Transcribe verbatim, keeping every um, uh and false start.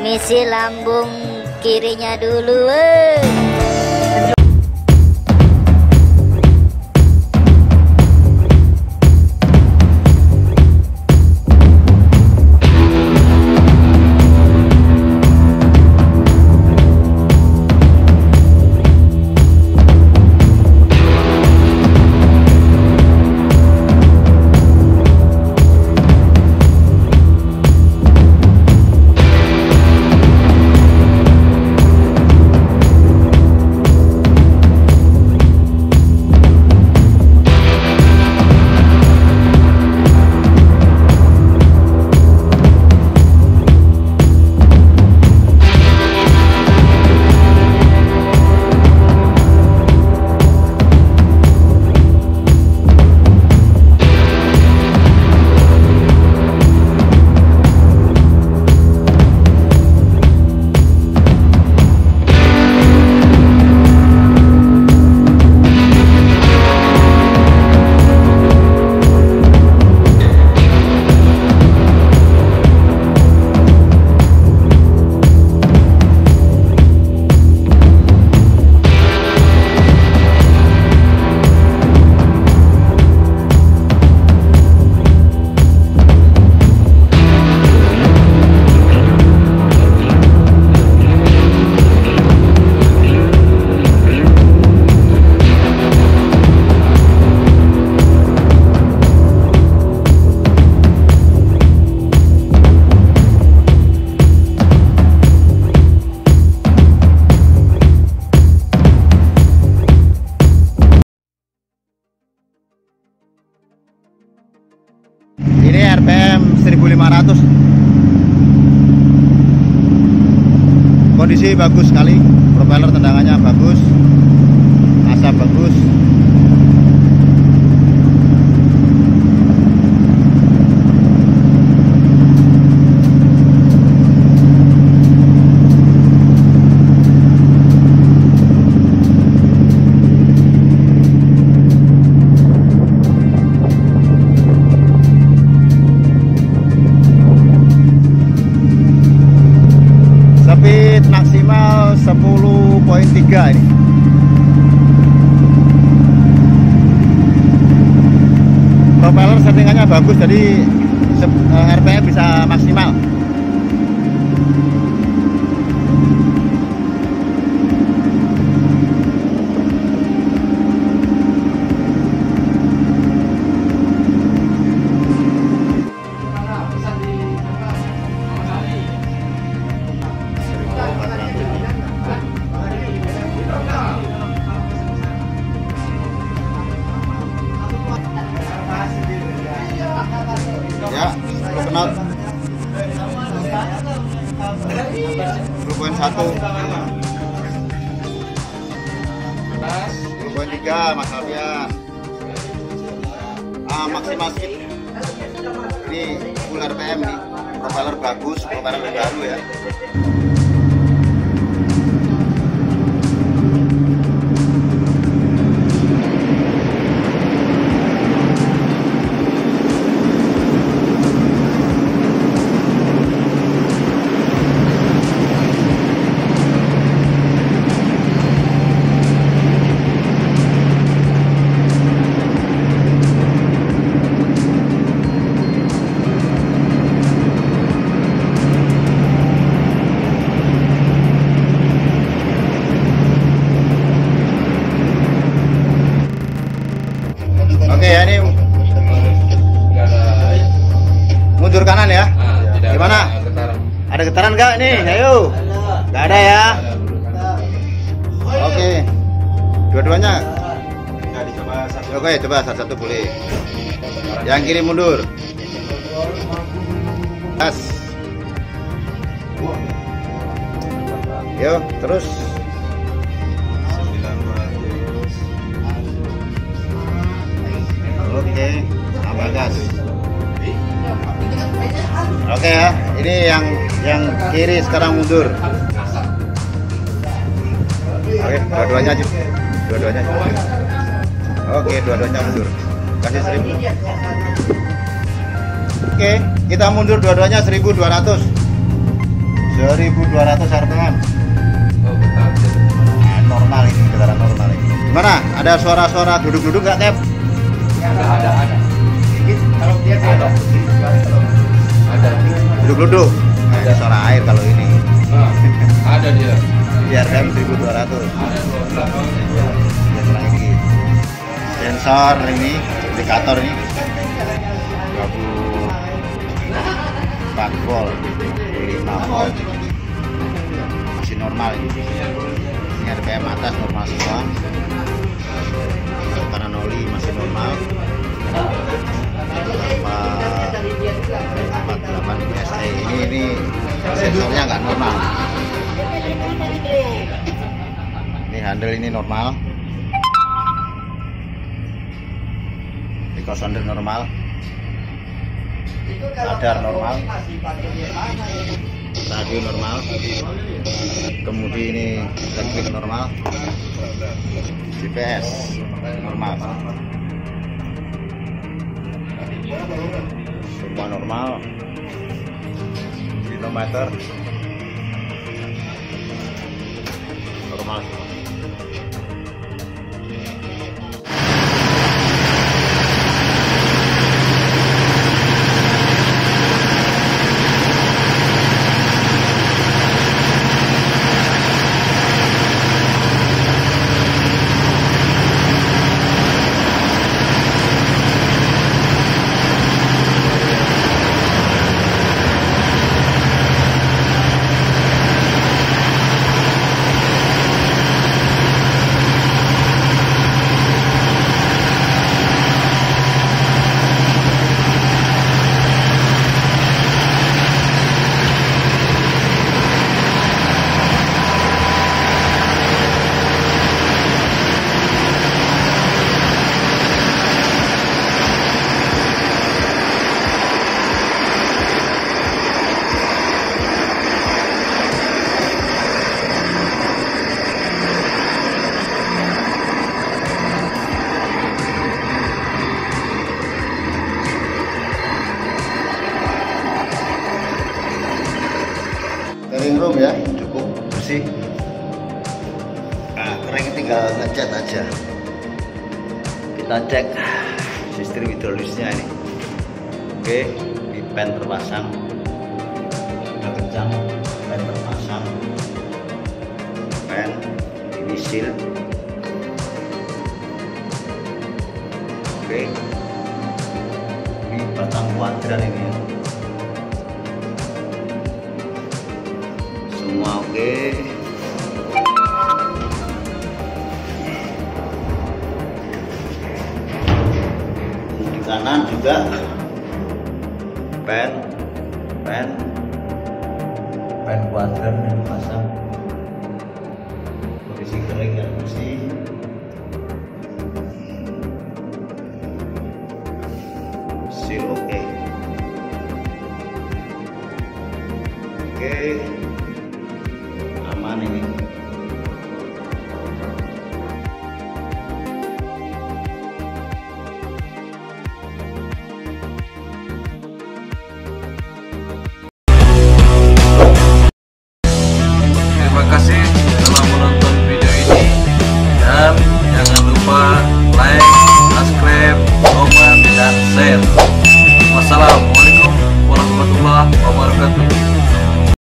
Misi lambung kirinya dulu, weh. Ini R P M seribu lima ratus. Kondisi bagus sekali, propeller tendangannya bagus, asap bagus. Speed maksimal sepuluh koma tiga ini. Propeller settingannya bagus, jadi R P M bisa maksimal. Ya, knot sepuluh koma satu, sepuluh koma tiga Mas Alfian. Ah, maksimal speed. Ini full R P M nih, propeller bagus, propeller baru ya. Oke ya, ini mundur kanan ya. Gimana? Ada getaran nggak nih? Ayo. Nggak ada ya. Oke. Dua-duanya. Oke, coba satu-satu boleh. Yang kiri mundur. Gas. Yuk, terus. Oke, tambah gas. Oke ya, ini yang yang kiri sekarang mundur. Oke, dua-duanya aja. Dua-duanya. Oke, dua-duanya mundur. Kasih seribu. Oke, kita mundur dua-duanya seribu dua ratus. dua ribu dua ratus R P M. Oh, betul. Nah, normal ini, getaran normal ini. Gimana? Ada suara-suara duduk-duduk nggak, Cap? Ada, ada, ada. Kalau dia ada. Ada. Duduk-duduk. Nah, ini suara air kalau ini. Nah, ada dia. Di R P M seribu dua ratus. Ada dua belas. Lihat lagi. Sensor ini, indikator ini dua puluh empat volt, lima volt. Masih normal ini. Ini R P M atas normal semua. Tekanan oli masih normal. empat puluh delapan P S I. Ini ini sensornya nggak normal. Ini handle ini normal.Iko sonder normal. Radar normal. Radio normal. Kemudian ini teknik normal. G P S normal. Semua normal. Kilometer normal. Steering room ya, cukup bersih. Nah, keren, tinggal ngecat aja. Kita cek sistem hidrolisnya ini. Oke, di pen terpasang. Udah kencang, pen terpasang. Pen ini seal. Oke. Ini batang kuadran ini. Semua oke. Di kanan juga pen